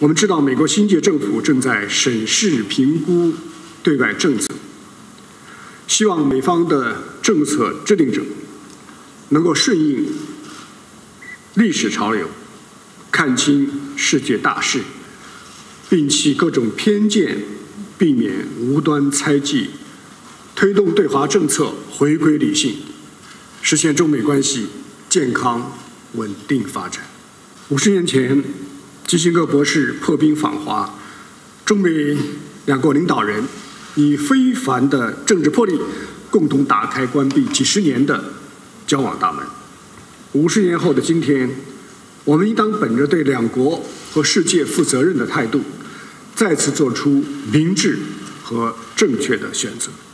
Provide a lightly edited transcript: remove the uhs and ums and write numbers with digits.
我们知道，美国新届政府正在审视评估对外政策，希望美方的政策制定者能够顺应历史潮流，看清世界大势，摒弃各种偏见，避免无端猜忌，推动对华政策回归理性，实现中美关系健康稳定发展。50年前，基辛格博士破冰访华，中美两国领导人以非凡的政治魄力，共同打开关闭几十年的交往大门。50年后的今天，我们应当本着对两国和世界负责任的态度，再次做出明智和正确的选择。